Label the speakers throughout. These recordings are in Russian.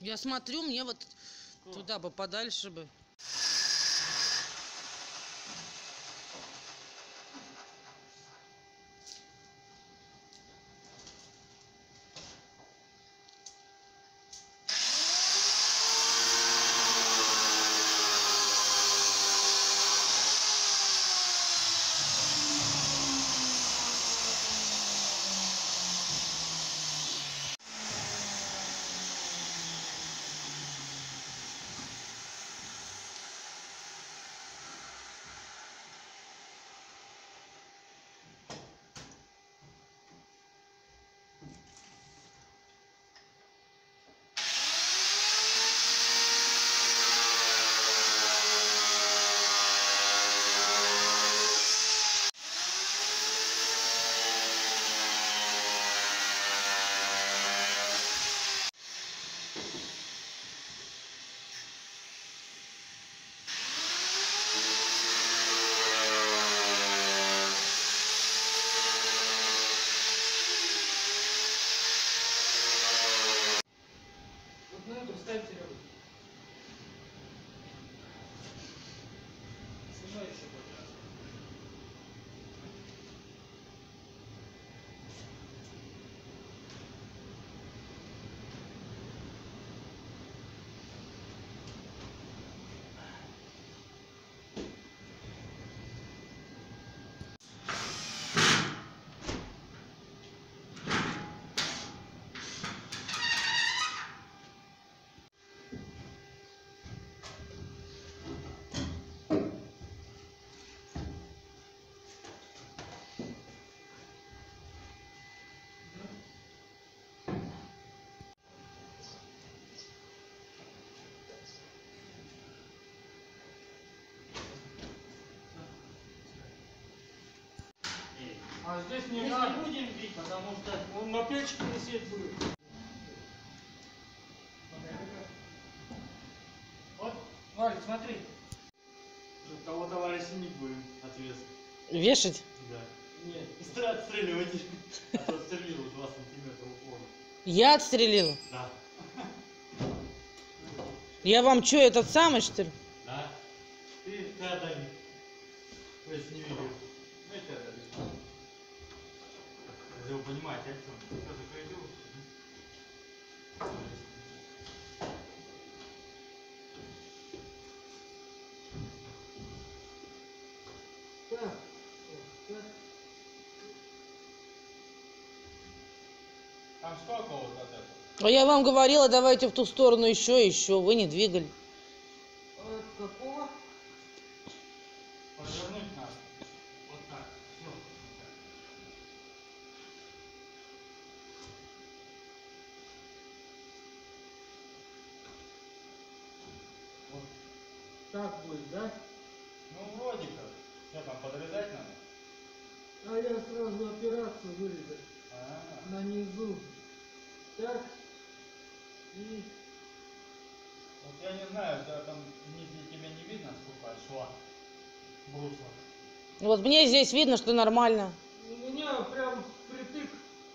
Speaker 1: Я смотрю, мне вот туда бы подальше бы.
Speaker 2: Ставьте рядом. Снимай еще подряд. А здесь не надо.
Speaker 3: Не будем бить, потому что
Speaker 2: Он на печке висеть будет.
Speaker 3: вот, Валик, смотри. Того товарища не будем ответственно.
Speaker 1: Вешать?
Speaker 3: Да. Нет, отстреливайте. А то отстрелил 2 сантиметра упора.
Speaker 1: Я отстрелила?
Speaker 3: Да.
Speaker 1: Я вам что, этот самый, что ли?
Speaker 3: Да. Ты отдали. То есть не видел. Ну и ты отдали. Если вы понимаете, о чем. Все, закройду.
Speaker 2: Так. Так.
Speaker 3: Там сколько вот от этого?
Speaker 1: А я вам говорила, давайте в ту сторону еще. Вы не двигали.
Speaker 2: От какого?
Speaker 3: Повернуть надо. Вот так. Все. Вот.
Speaker 2: Так будет, да?
Speaker 3: Ну вроде как. Что там, подрезать надо?
Speaker 2: А я сразу операцию вырезать. На низу. Так. И
Speaker 3: Вот я не знаю, да, там ниже тебе не видно, сколько шла бруса.
Speaker 1: Вот мне здесь видно, что нормально.
Speaker 2: у меня прям притык.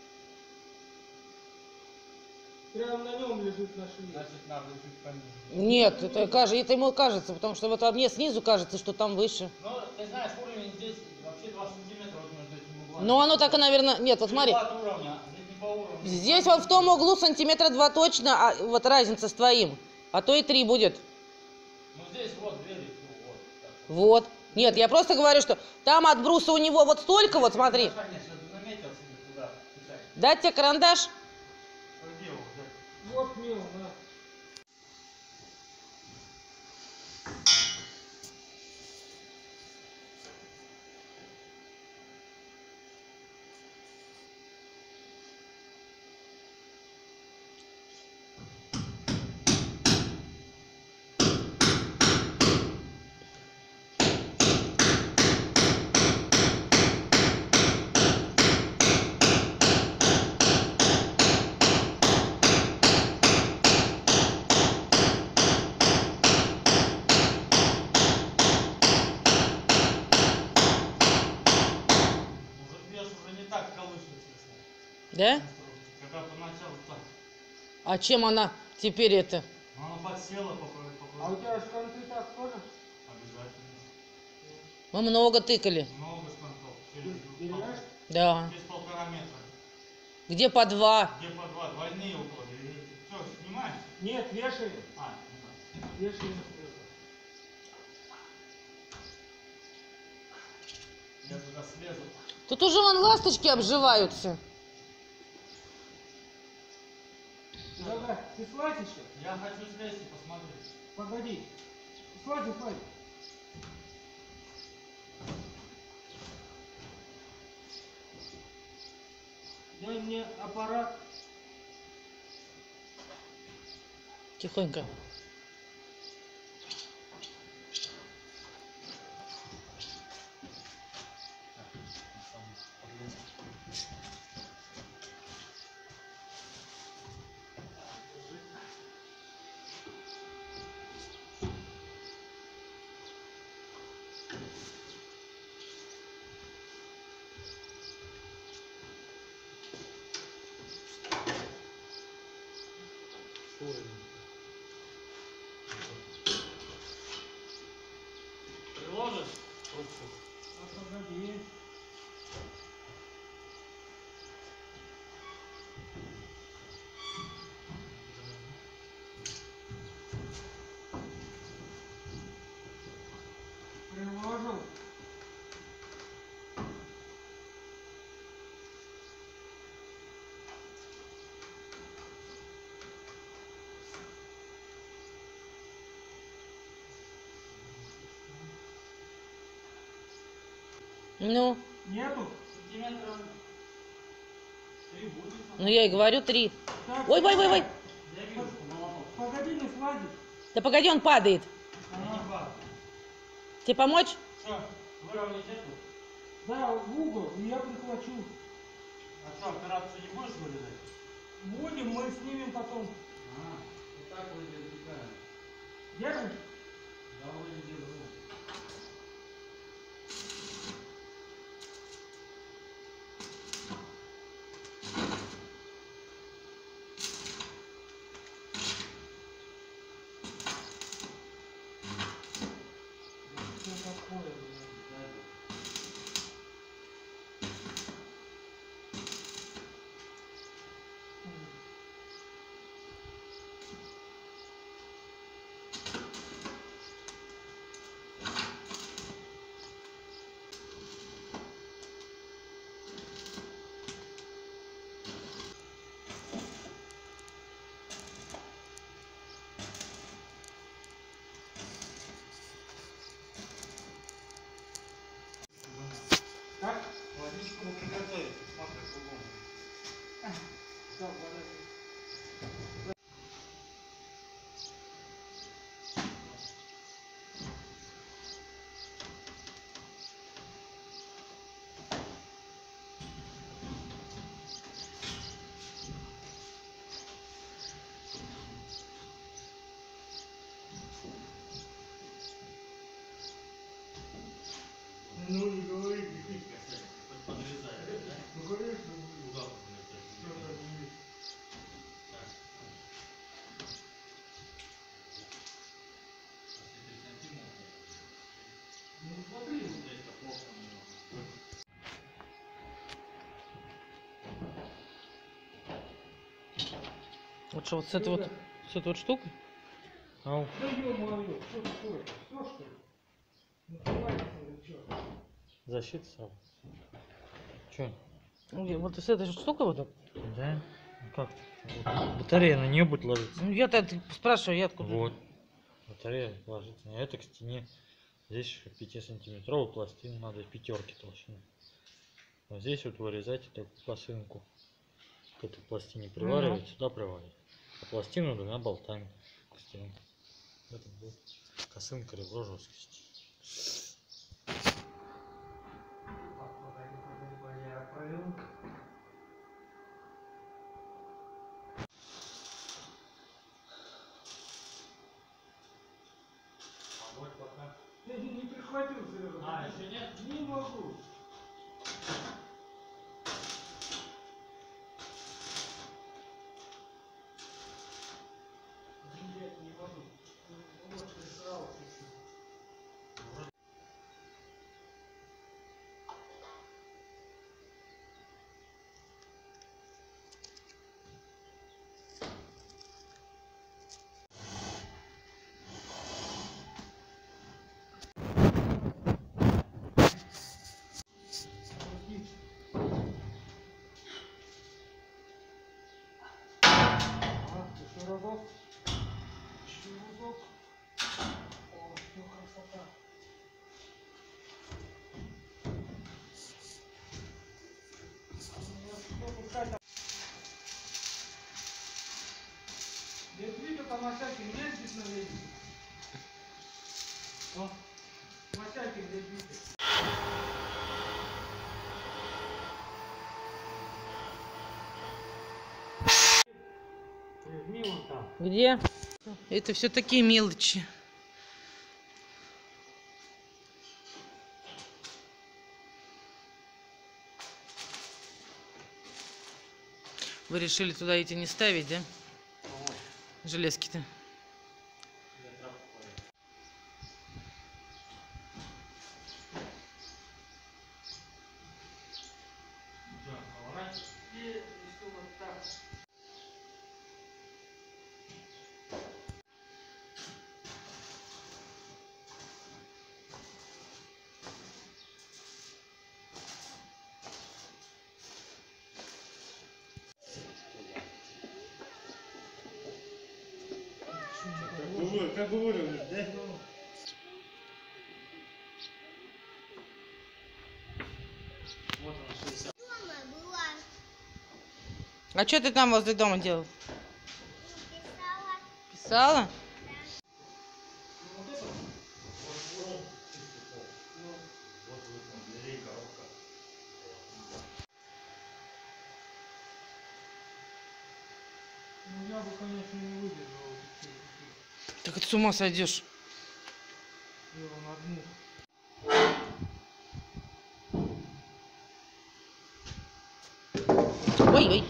Speaker 2: Прям на нем лежит на шве.
Speaker 3: Значит, надо чуть пониже.
Speaker 1: Нет, это ему кажется, потому что вот мне снизу кажется, что там выше.
Speaker 3: Ну, ты знаешь, уровень здесь вообще 2 сантиметра вот между этими углами.
Speaker 1: Ну оно так и, наверное... Нет, вот смотри.
Speaker 3: От уровня, здесь не по уровню.
Speaker 1: Здесь вот в том углу сантиметра 2 точно, а вот разница с твоим. А то и 3 будет.
Speaker 3: Ну здесь вот двери, ну, вот. Так.
Speaker 1: Вот. Нет, я просто говорю, что там от бруса у него вот столько, вот смотри.
Speaker 3: Конечно, ты заметил себе туда, писать.
Speaker 1: Дать тебе карандаш?
Speaker 3: Где его взять?
Speaker 2: Вот мел, да.
Speaker 3: Не так колышется.
Speaker 1: Да?
Speaker 3: Когда поначалу так.
Speaker 1: А чем она? теперь это.
Speaker 3: Она подсела,
Speaker 2: А у тебя шканты так тоже?
Speaker 3: Обязательно.
Speaker 1: Мы много тыкали.
Speaker 3: Много скантов.
Speaker 2: Деревяшки?
Speaker 1: Да.
Speaker 3: Через 1,5 метра.
Speaker 1: Где по 2.
Speaker 3: Где по 2, двойные около. Все, снимаешь?
Speaker 2: Нет, вешаем.
Speaker 3: А,
Speaker 2: Вешаем.
Speaker 3: я туда слезу.
Speaker 1: Тут уже вон ласточки обживаются.
Speaker 2: Давай, ты слазь еще?
Speaker 3: Я хочу слезть и посмотреть.
Speaker 2: Погоди. Слазь, слазь. Дай мне аппарат.
Speaker 1: Тихонько.
Speaker 3: Приложишь?
Speaker 2: А погоди. Приложил.
Speaker 1: Ну,
Speaker 2: Нету?
Speaker 3: Сантиметров 3 будет.
Speaker 1: ну я и говорю 3.
Speaker 2: Так,
Speaker 1: Ой, ой, ой, ой.
Speaker 3: Я вижу, что молоток.
Speaker 2: Погоди, не слазит.
Speaker 1: Да погоди, он падает.
Speaker 3: Я не падаю.
Speaker 1: Тебе помочь?
Speaker 3: Что, выровнять эту?
Speaker 2: Да, в угол, и я прихвачу.
Speaker 3: А что, операцию не будешь вырезать?
Speaker 2: Будем, мы снимем потом.
Speaker 3: А, вот так вроде отвлекаем.
Speaker 2: Держишь?
Speaker 3: Да, вроде держу.
Speaker 2: Что такое, блин? Так?
Speaker 3: Водичку мы приготовить, смотри, кругом.
Speaker 2: Так, подожди. Ну, не говори, не
Speaker 3: Подрезай, да?
Speaker 2: Ну, конечно,
Speaker 3: Куда
Speaker 2: что
Speaker 3: подрезать?
Speaker 2: так будет?
Speaker 3: Так. 3 сантиметра.
Speaker 2: Ну, смотри.
Speaker 3: Это плохо у него.
Speaker 1: Вот что, вот с этой вот штукой? Ау.
Speaker 2: Да ё-моё, что такое? Всё, что ли? Накрывается или чё?
Speaker 3: Защита сам. Че?
Speaker 1: Ну, вот с этой штукой вот так.
Speaker 3: Да? Ну как? Вот. Батарея на нее будет ложиться.
Speaker 1: Ну, я-то спрашиваю, я откуда?
Speaker 3: Вот. Батарея ложится. А это к стене. Здесь еще 5-сантиметровую пластину надо, 5 толщины. Вот здесь вот вырезать эту косынку. К этой пластине приваривать, сюда приваривать. А пластину 2 болтами к стене. Это будет косынка ребро жесткости.
Speaker 2: Я провел.
Speaker 3: Огонь пока.
Speaker 2: Я не прихватил, Сережа.
Speaker 3: А, еще нет?
Speaker 2: Не могу. узок. О, ну красота. Лежит это Масякин, ездит на лестнице. О, Масякин лежит. Возьми вон там.
Speaker 1: Где? Это все такие мелочи. Вы решили туда эти не ставить, да? Железки-то.
Speaker 2: И еще вот так.
Speaker 4: Как говорю, да?
Speaker 3: Вот она 60.
Speaker 5: Дома была,
Speaker 1: А что ты там возле дома делал?
Speaker 5: писала,
Speaker 1: Писала?
Speaker 2: Ну я бы, конечно, не выдержал.
Speaker 1: Так ты с ума сойдешь.
Speaker 2: И он одну.
Speaker 1: Ой-ой.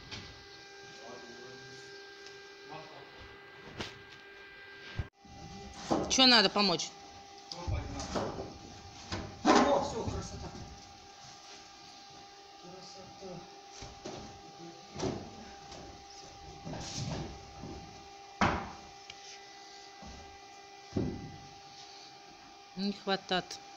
Speaker 1: Что надо помочь?
Speaker 2: О, все, красота. Красота.
Speaker 1: Не хватает.